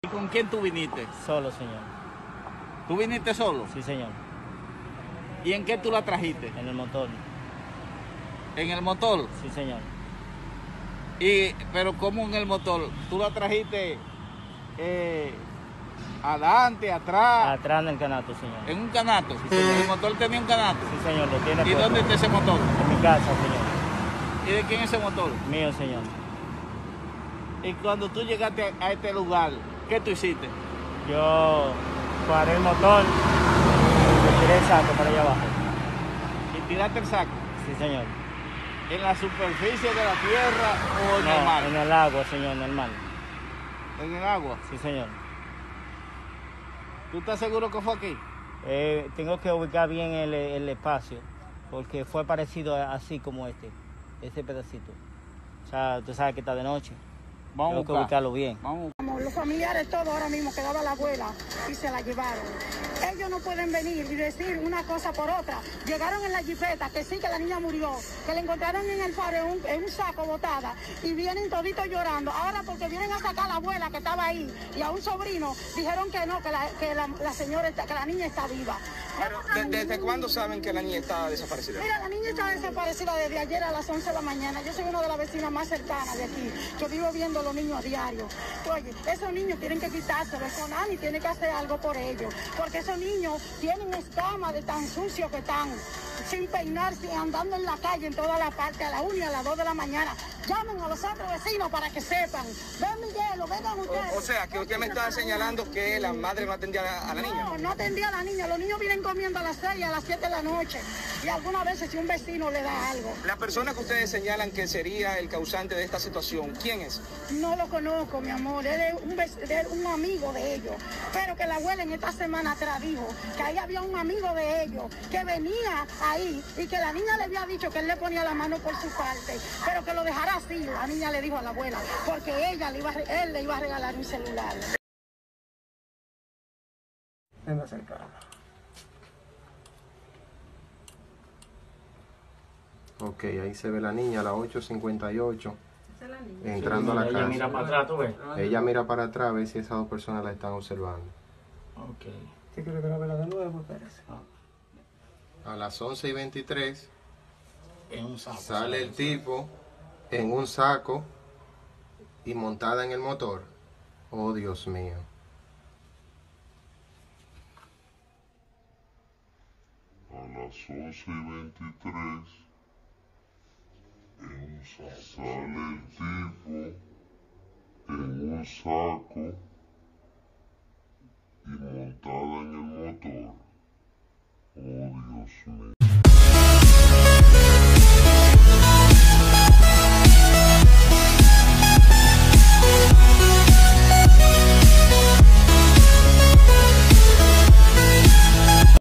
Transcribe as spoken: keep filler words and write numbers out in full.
¿Y con quién tú viniste? Solo, señor. ¿Tú viniste solo? Sí, señor. ¿Y en qué tú la trajiste? En el motor. ¿En el motor? Sí, señor. Y, pero ¿cómo en el motor? ¿Tú la trajiste eh, adelante, atrás? Atrás en el canasto, señor. ¿En un canasto? Sí, señor. ¿El motor tenía un canasto? Sí, señor, lo tiene ¿Y puesto. dónde está ese motor? En mi casa, señor. ¿Y de quién es ese motor? Mío, señor. Y cuando tú llegaste a este lugar, ¿qué tú hiciste? Yo paré el motor y tiré el saco para allá abajo. ¿Y tiraste el saco? Sí, señor. ¿En la superficie de la tierra o en No, el mar? en el agua, señor, en el mar. ¿En el agua? Sí, señor. ¿Tú estás seguro que fue aquí? Eh, tengo que ubicar bien el, el espacio, porque fue parecido a- así como este, ese pedacito. O sea, tú sabes que está de noche. Vamos Tengo a que buscar. ubicarlo bien. Vamos. Los familiares todos ahora mismo quedaba la abuela y se la llevaron. Ellos no pueden venir y decir una cosa por otra. Llegaron en la jipeta, que sí, que la niña murió, que la encontraron en el faro en un, en un saco botada y vienen toditos llorando. Ahora porque vienen a sacar a la abuela que estaba ahí y a un sobrino, dijeron que no, que la, que la, la señora, está, que la niña está viva. Pero, ¿de- ¿desde cuándo saben que la niña está desaparecida? Mira, la niña está desaparecida desde ayer a las once de la mañana. Yo soy una de las vecinas más cercanas de aquí, que vivo viendo a los niños a diario. Oye, esos niños tienen que quitárselo, el CONANI tiene que hacer algo por ellos, porque esos niños tienen escamas de tan sucios que están, sin peinarse, andando en la calle en toda la parte, a la una y a las dos de la mañana. Llamen a los otros vecinos para que sepan. Ven, Miguel, vengan ustedes. O, o sea, que usted me está señalando que la madre no atendía a la, a la niña. No, no atendía a la niña. Los niños vienen comiendo a las seis, a las siete de la noche. Y algunas veces si un vecino le da algo. La persona que ustedes señalan que sería el causante de esta situación, ¿quién es? No lo conozco, mi amor. Él es un, vec- él es un amigo de ellos. Pero que la abuela en esta semana atrás dijo que ahí había un amigo de ellos que venía ahí y que la niña le había dicho que él le ponía la mano por su parte, pero que lo dejara así. La niña le dijo a la abuela, porque ella le iba a re- él le iba a regalar un celular. Ven a acercar. Ok, ahí se ve la niña a las ocho cincuenta y ocho, entrando a la Ella casa. mira para atrás, ¿tú ves? Ella mira para atrás a ver si esas dos personas la están observando. Ok. Si quiere grabarla de nuevo, espérese. A las once y veintitrés En un saco. sale el tipo en un saco y montada en el motor. Oh, Dios mío. A las once y veintitrés sale el tipo en un saco y montada en el motor. Oh, Dios mío.